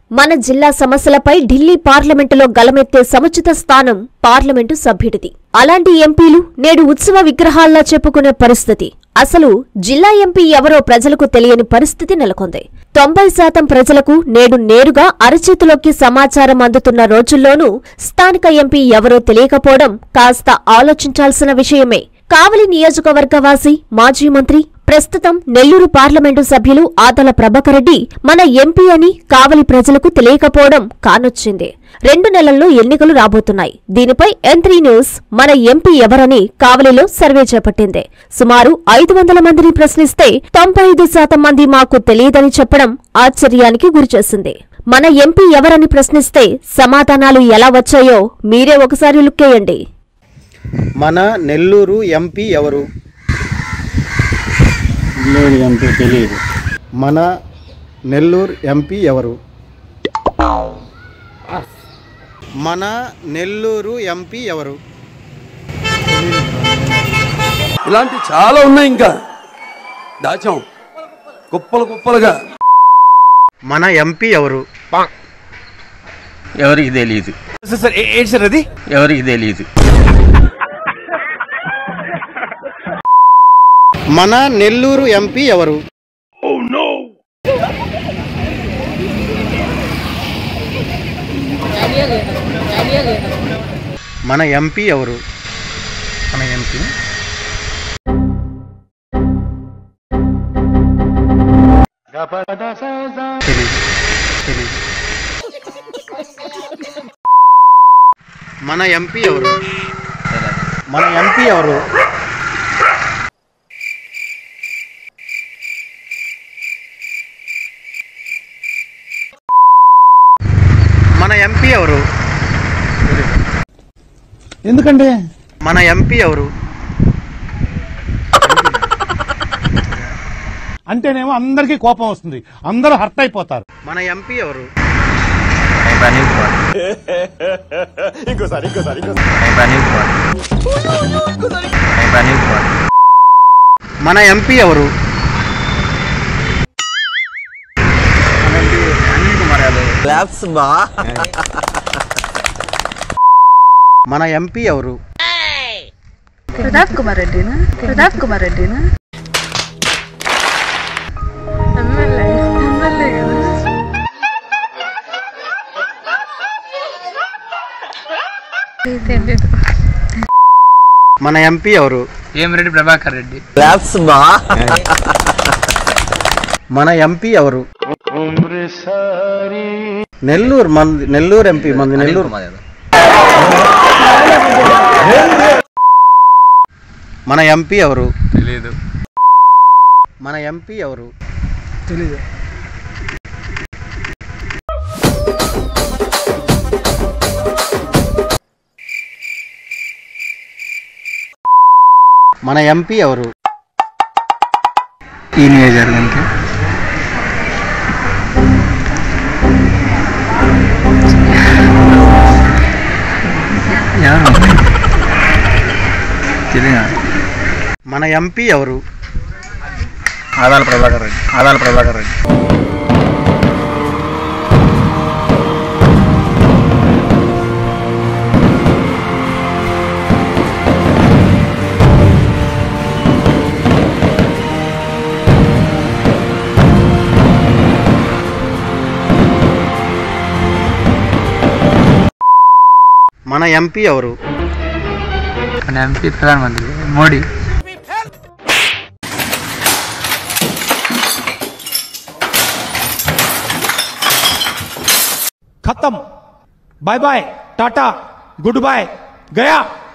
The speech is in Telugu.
మన జిల్లా సమస్యలపై ఢిల్లీ పార్లమెంటులో గలమెత్తే సముచిత స్థానం పార్లమెంటు సభ్యుడిది. అలాంటి ఎంపీలు నేడు ఉత్సవ విగ్రహాల్లా చెప్పుకునే పరిస్థితి. అసలు జిల్లా ఎంపీ ఎవరో ప్రజలకు తెలియని పరిస్థితి నెలకొంది. 90% ప్రజలకు నేడు నేరుగా అరచేతిలోకి సమాచారం అందుతున్న రోజుల్లోనూ స్థానిక ఎంపీ ఎవరో తెలియకపోవడం కాస్త ఆలోచించాల్సిన విషయమే. కావలి నియోజకవర్గవాసి, మాజీ మంత్రి, ప్రస్తుతం నెల్లూరు పార్లమెంటు సభ్యులు ఆదల ప్రభాకర్ రెడ్డి మన ఎంపీ అని కావలి ప్రజలకు తెలియకపోవడం కానొచ్చింది. 2 నెలల్లో ఎన్నికలు రాబోతున్నాయి. దీనిపై N3 న్యూస్ మన ఎంపీ ఎవరని కావలిలో సర్వే చేపట్టింది. సుమారు 500 మందిని ప్రశ్నిస్తే 95% మంది మాకు తెలియదని చెప్పడం ఆశ్చర్యానికి గురిచేసింది. మన ఎంపీ ఎవరని ప్రశ్నిస్తే సమాధానాలు ఎలా వచ్చాయో మీరే ఒకసారి లుక్కేయండి. మన నెల్లూరు ఎంపీ ఎవరు? ఎంపీ తెలియదు. మన నెల్లూరు ఎంపీ ఎవరు? మన నెల్లూరు ఎంపీ ఎవరు? ఇలాంటి చాలా ఉన్నాయి, ఇంకా దాచాం కుప్పలు కుప్పలుగా. మన ఎంపీ ఎవరు? ఎవరికి తెలియదు. అది ఎవరికి తెలియదు. మన నెల్లూరు ఎంపీ ఎవరు? మన ఎంపీ ఎవరు? మన ఎంపీ మన ఎంపీ ఎవరు? మన ఎంపీ ఎవరు? మన ఎంపీ ఎవరు? ఎందుకంటే మన ఎంపీ ఎవరు? అంటేనేమో అందరికీ కోపం వస్తుంది, అందరూ హర్ట్ అయిపోతారు. మన ఎంపీ ఎవరు? మన ఎంపీ ఎవరు? మన ఎంపీ ఎవరు? ప్రతాప్ కుమార్ రెడ్డినా? ప్రతాప్ కుమార్ రెడ్డినా? ఎమ్మెల్యే కదా. తెలియదు. మన ఎంపీ ఎవరు? రెడ్డి ప్రభాకర్ రెడ్డి. మన ఎంపీ ఎవరు? నెల్లూరు నెల్లూరు ఎంపీ మంది నెల్లూరు. మన ఎంపీ ఎవరు? తెలియదు. మన ఎంపీ ఎవరు? తెలీదు. మన ఎంపీ ఎవరు? ఈ నియోజకవర్గానికి మన ఎంపీ ఎవరు? ఆదాల ప్రభాకర్ రెడ్డి. ఆదాల ప్రభాకర్ రెడ్డి. మన ఎంపీ ఎవరు? మన ఎంపీ ప్రధానమంత్రి మోడీ. खत्म, bye bye, ta-ta, good bye, गया।